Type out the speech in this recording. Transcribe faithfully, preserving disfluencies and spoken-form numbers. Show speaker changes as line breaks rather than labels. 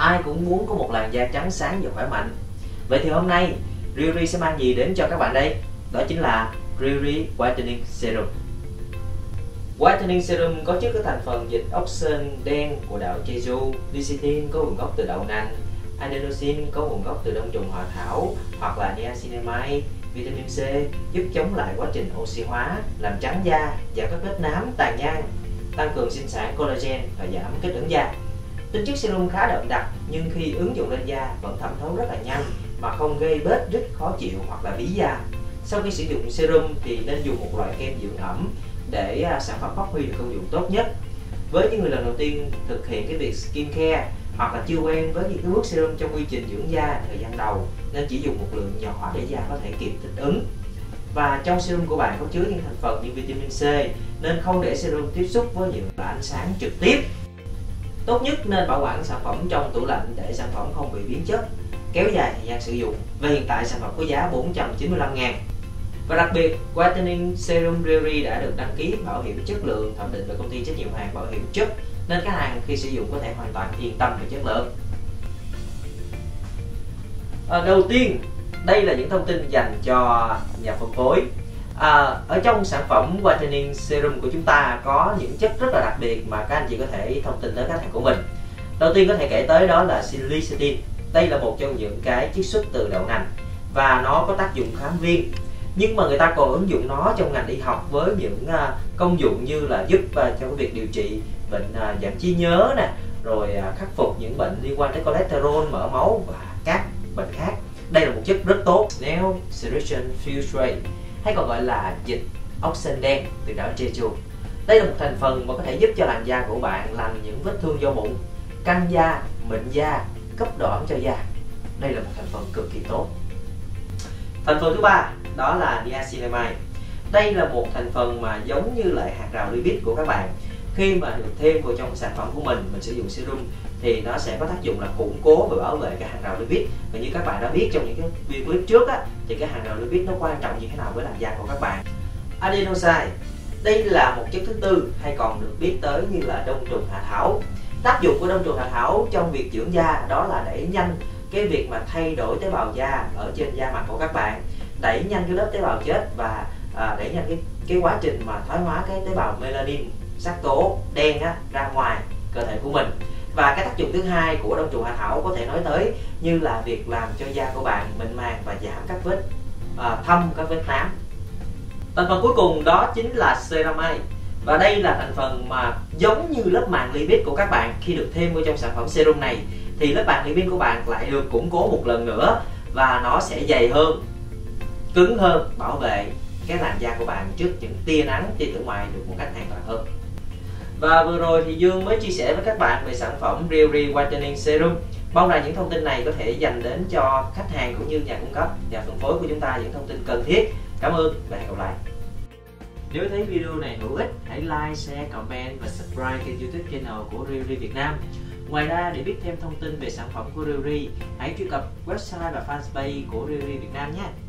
ai cũng muốn có một làn da trắng sáng và khỏe mạnh. Vậy thì hôm nay Riri sẽ mang gì đến cho các bạn đây? Đó chính là Riri Whitening Serum. Whitening Serum có chứa các thành phần dịch ốc sên đen của đảo Jeju, lecithin có nguồn gốc từ đậu nành, adenosine có nguồn gốc từ đông trùng hạ thảo hoặc là niacinamide, vitamin C giúp chống lại quá trình oxy hóa, làm trắng da, giảm các vết nám, tàn nhang, tăng cường sinh sản collagen và giảm kích ứng da. Tính chất serum khá đậm đặc nhưng khi ứng dụng lên da vẫn thẩm thấu rất là nhanh mà không gây bết rít khó chịu hoặc là bí da. Sau khi sử dụng serum thì nên dùng một loại kem dưỡng ẩm để sản phẩm phát huy được công dụng tốt nhất. Với những người lần đầu tiên thực hiện cái việc skin care hoặc là chưa quen với những cái bước serum trong quy trình dưỡng da thời gian đầu nên chỉ dùng một lượng nhỏ để da có thể kịp thích ứng. Và trong serum của bạn có chứa những thành phần như vitamin C nên không để serum tiếp xúc với những ánh sáng trực tiếp. Tốt nhất nên bảo quản sản phẩm trong tủ lạnh để sản phẩm không bị biến chất, kéo dài thời gian sử dụng. Và hiện tại sản phẩm có giá bốn trăm chín mươi lăm ngàn. Và đặc biệt, Whitening Serum Riri đã được đăng ký bảo hiểm chất lượng thẩm định bởi công ty trách nhiệm hữu hạn bảo hiểm chất nên khách hàng khi sử dụng có thể hoàn toàn yên tâm về chất lượng. À, đầu tiên, đây là những thông tin dành cho nhà phân phối. À, ở trong sản phẩm Whitening Serum của chúng ta có những chất rất là đặc biệt mà các anh chị có thể thông tin tới khách hàng của mình. Đầu tiên có thể kể tới đó là lecithin. Đây là một trong những cái chiết xuất từ đậu nành và nó có tác dụng kháng viêm. Nhưng mà người ta còn ứng dụng nó trong ngành y học với những uh, công dụng như là giúp uh, cho cái việc điều trị bệnh uh, giảm trí nhớ nè, rồi uh, khắc phục những bệnh liên quan tới cholesterol, mỡ máu và các bệnh khác. Đây là một chất rất tốt, Nail Solution Filtrate, hay còn gọi là dịch ốc sên đen từ đảo Jeju. Đây là một thành phần mà có thể giúp cho làn da của bạn lành những vết thương do mụn, căng da, mịn da, cấp độ ẩm cho da. Đây là một thành phần cực kỳ tốt. Thành phần thứ ba đó là niacinamide. Đây là một thành phần mà giống như lại hạt rào lipid của các bạn. Khi mà được thêm vào trong sản phẩm của mình, mình sử dụng serum thì nó sẽ có tác dụng là củng cố và bảo vệ cái hàng rào lipid. Và như các bạn đã biết trong những cái video clip trước á, thì cái hàng rào lipid nó quan trọng như thế nào với làn da của các bạn. Adenosine. Đây là một chất thứ tư hay còn được biết tới như là đông trùng hạ thảo. Tác dụng của đông trùng hạ thảo trong việc dưỡng da đó là đẩy nhanh cái việc mà thay đổi tế bào da ở trên da mặt của các bạn, đẩy nhanh cái lớp tế bào chết và à, đẩy nhanh cái cái quá trình mà thoái hóa cái tế bào melanin, sắc tố đen á, ra ngoài cơ thể của mình. Và cái tác dụng thứ hai của đông trùng hạ thảo có thể nói tới như là việc làm cho da của bạn mịn màng và giảm các vết à, thâm, các vết nám. Thành phần cuối cùng đó chính là ceramide. Và đây là thành phần mà giống như lớp màng lipid của các bạn. Khi được thêm vào trong sản phẩm serum này thì lớp màng lipid của bạn lại được củng cố một lần nữa và nó sẽ dày hơn, cứng hơn, bảo vệ cái làn da của bạn trước những tia nắng, tia tử ngoại được một cách an toàn hơn. Và vừa rồi thì Dương mới chia sẻ với các bạn về sản phẩm Riri Whitening Serum. Mong rằng những thông tin này có thể dành đến cho khách hàng cũng như nhà cung cấp, nhà phân phối của chúng ta những thông tin cần thiết. Cảm ơn và hẹn gặp lại. Nếu thấy video này hữu ích, hãy like, share, comment và subscribe kênh YouTube channel của Riri Việt Nam. Ngoài ra, để biết thêm thông tin về sản phẩm của Riri, hãy truy cập website và fanpage của Riri Việt Nam nhé.